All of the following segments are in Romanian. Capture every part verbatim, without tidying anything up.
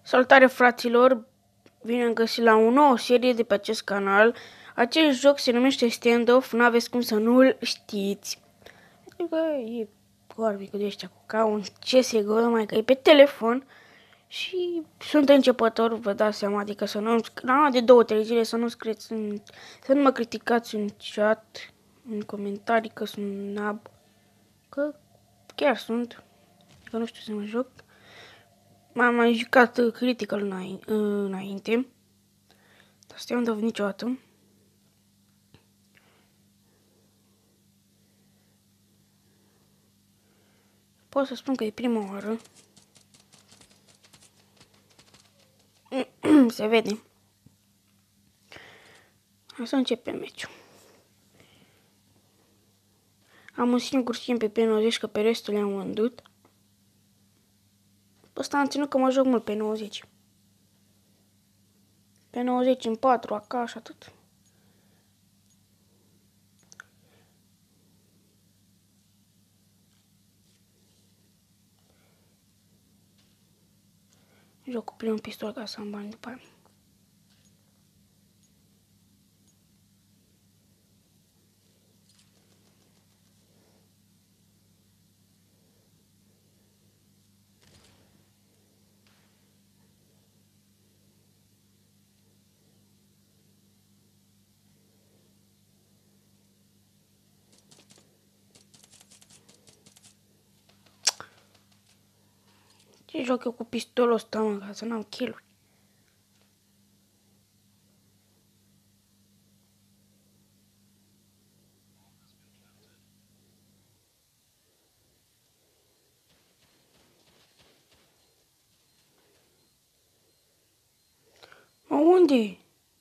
Salutare fraților, bine am găsit la o nouă serie de pe acest canal. Acest joc se numește Standoff, n-aveți cum să nu-l știți. Adică e corbică de ăștia ca un C S G O, numai că e pe telefon. Și sunt începător, vă dați seama, adică să nu am de două, trei zile să nu scrieți, în, să nu mă criticați în chat, în comentarii că sunt nab, că chiar sunt, că nu știu să mă joc. M-am mai jucat Critical înainte, dar Standoff niciodată. Pot să spun că e prima oară. Se vede. Hai să începem meciul. Am un singur schimb pe P nouăzeci, că pe restul le-am vândut. Pe ăsta am ținut că mă joc mult pe nouăzeci. Pe nouăzeci în patru, acasă și atât. Joc cu primul pistol ca să am bani după aia. Ce joc eu cu pistolul ăsta, mă, ca să n-am kill-uri? Mă, unde e?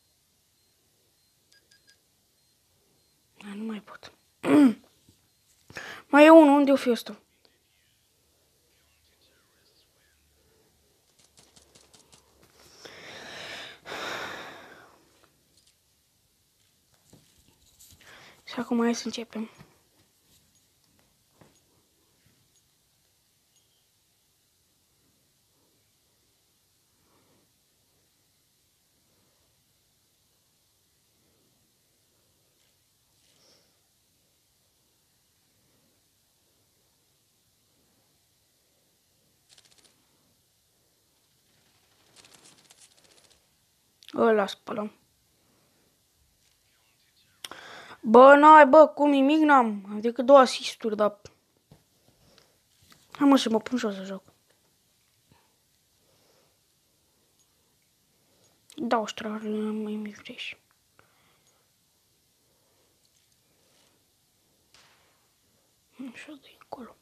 Da, nu mai pot. Mai e unul, unde o fi ăsta? Și acum hai să începem. Ăla spălăm. Bă, n-ai, bă, cum nimic n-am. Am decât două asisturi, dar... Hai mă să mă pun și o să joc. Dau strălurile mai mi fresh. Și-o de acolo.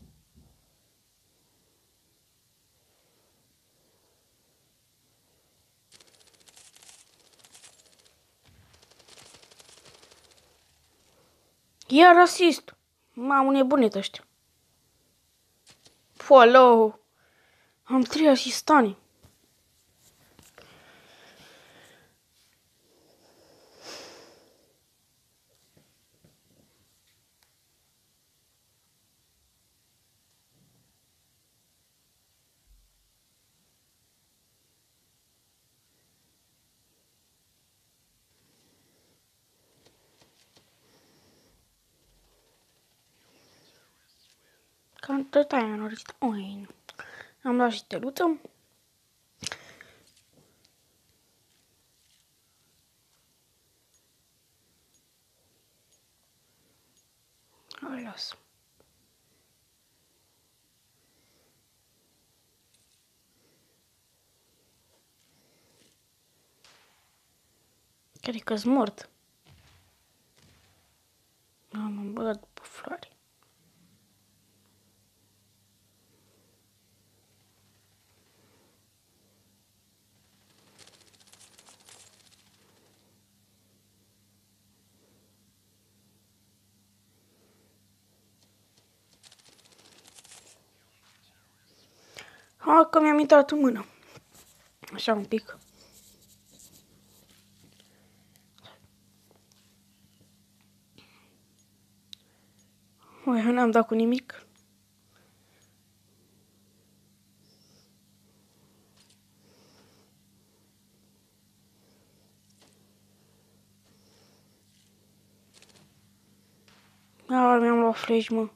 Iar asist. Mamă, nebunit ăștia. Follow. Am trei asistani. Cam tot aia am rărit. Oi. Am luat și steluță. O las. Cred că-s mort. Am băgat după floare. Ha, că mi-am intrat în mână. Așa un pic. Oi, n-am dat cu nimic. flash, mă.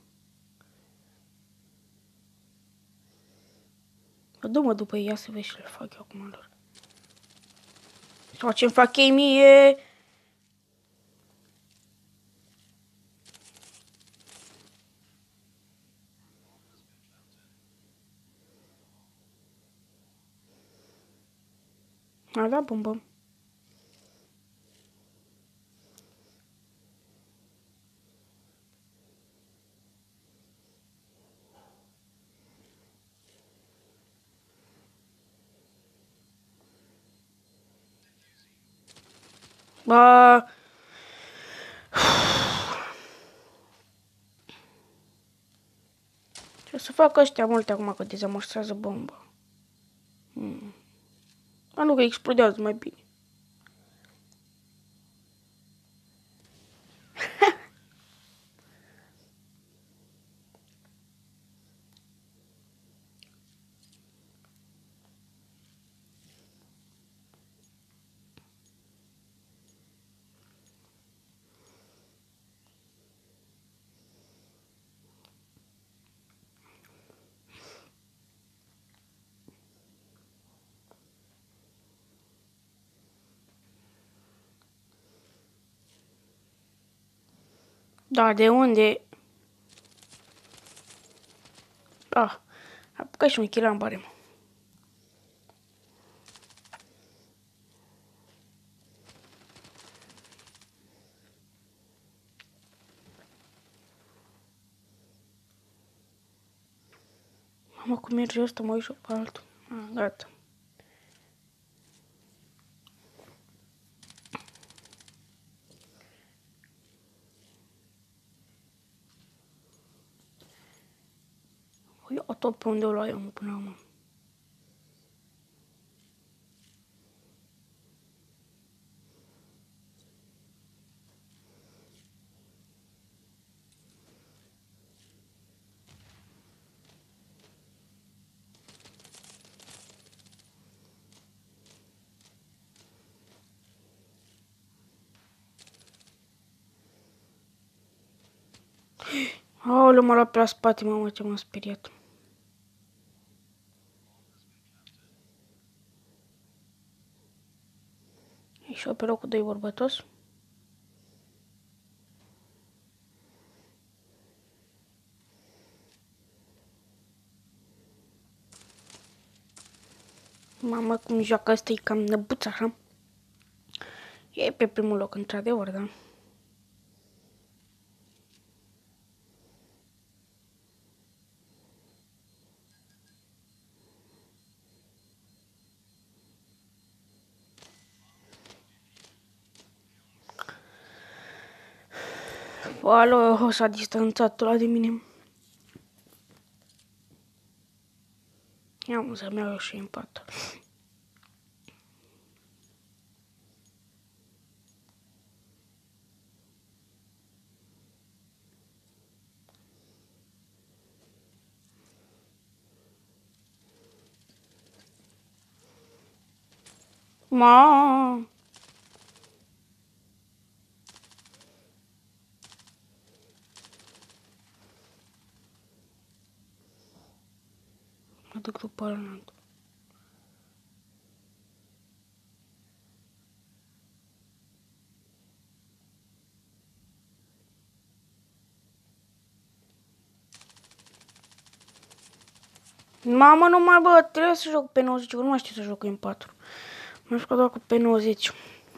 Dă-mă după ea să vezi ce le fac eu acum lor. Sau ce-mi fac ei mie. A dat bombă. Ba... Ce o să fac ăștia multe acum că dezamorsează bomba? Hmm. A, nu, că explodează mai bine. Da, de unde? Ah, apucă și un kill în barem. Mamă, cum merge ăsta, mă uit și pe altul. Ah, gata. Eu tot pe unde o luai eu până acum. Aoleu, m-a luat pe la spate, mamă, ce m-am speriat. E și eu pe locul doi bărbătos. Mamă, cum joacă ăsta, e cam năbuț așa. E pe primul loc, într-adevăr, da. Alo, s-a distanțat ăla de mine. Ia mă, să-mi iau și în pat. Ma. Mă duc după ăla. Mamă, nu mai bă, trebuie să joc pe nouăzeci, nu mai știu să joc în patru. Mă jucat doar cu pe nouăzeci.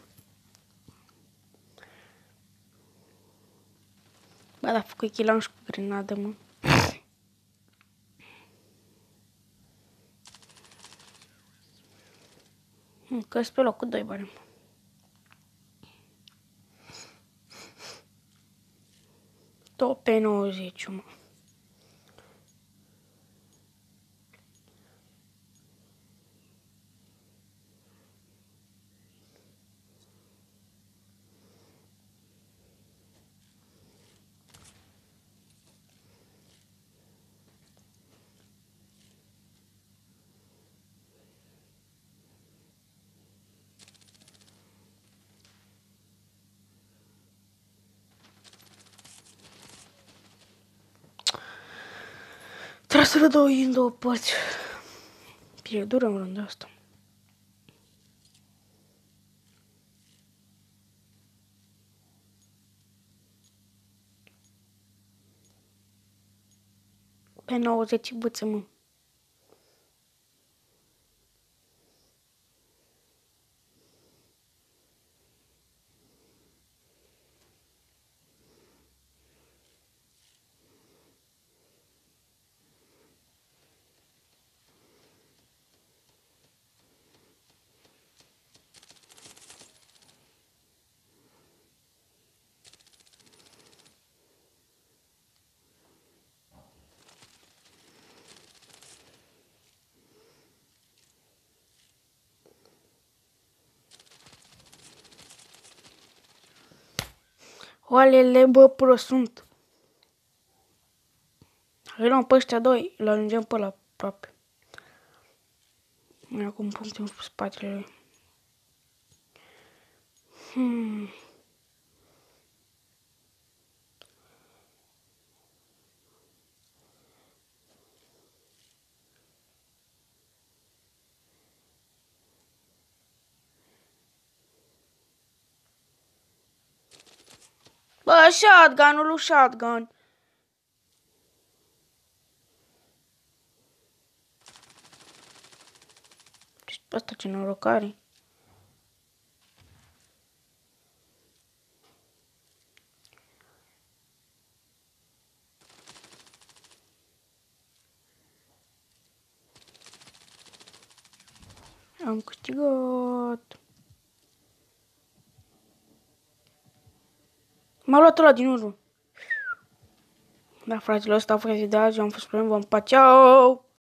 Bă, dar făcut chilam și cu grenadă, mă. Că-s pe locul doi, bani. Tot pe nouăzeci, mă. să le dau în două părți. Pierdură în rândul ăsta. Pe nouăzeci bâță, mă. Oalele, bă, prost sunt. Îi luăm pe ăștia doi, îl ajungem pe ăla aproape. Acum punctăm pe spatele lui. Hmm. Bă, shotgun-ul lui shotgun. Asta ce noroc are. Am câștigat. M-a luat ăla din urmă. Da, fraților, ăsta a fost videoul, eu am fost prin vom, pa, ceau!